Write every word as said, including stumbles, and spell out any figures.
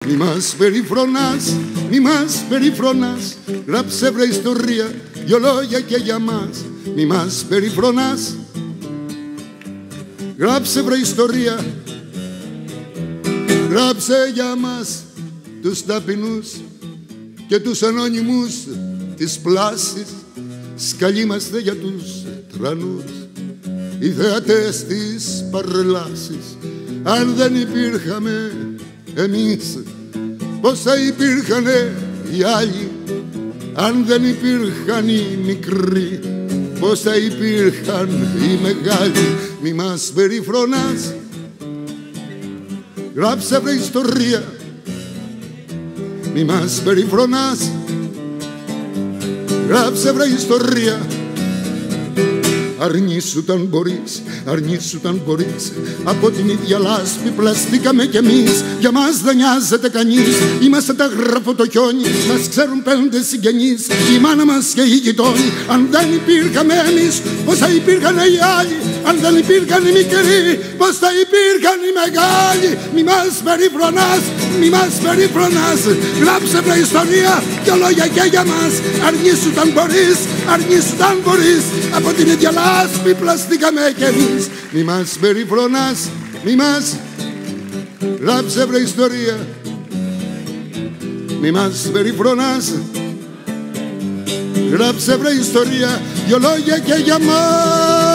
Μη μας περιφρονάς, μη μας περιφρονάς. Γράψε βρε ιστορία, δυο λόγια και για μας. Μη μας περιφρονάς. Γράψε βρε ιστορία, γράψε για μας τους ταπεινούς και τους ανώνυμους της πλάσης. Σκαλίμαστε για τους τρανούς, οι θεατές της παρελάσης. Αν δεν υπήρχαμε εμείς, πως θα υπήρχανε οι άλλοι? Αν δεν υπήρχαν οι μικροί, πως θα υπήρχαν οι μεγάλοι? Μη μας περιφρονάς. Γράψε βρε ιστορία, μη μας περιφρονάς. Γράψε βρε ιστορία. Αρνήσου ταν μπορείς, αρνήσου ταν μπορείς. Από την ίδια λάσπη πλαστήκαμε κι εμείς. Για μας δεν νοιάζεται κανείς. Είμαστε τα γράφω το χιόνι. Μας ξέρουν πέντε συγγενείς, η μάνα μας και οι γειτόνι. Αν δεν υπήρχαμε εμείς, πως θα υπήρχαν οι άλλοι? Αν δεν υπήρχαν οι μικροί, πως θα υπήρχαν οι μεγάλοι? Μη μας περιφρονάς, μη μας περιφρονάς. Γράψε βρε ιστορία, δυο λόγια και για μας. Αρνήσου ταν μπορείς, αρνήσου ταν μπορείς. Από την ίδια λάσπη πλαστήκαμε κι εμείς. Μη μας περιφρονάς, μη μας. Γράψε βρε ιστορία, μη μας περιφρονάς. Γράψε βρε ιστορία, δυο λόγια και για μας.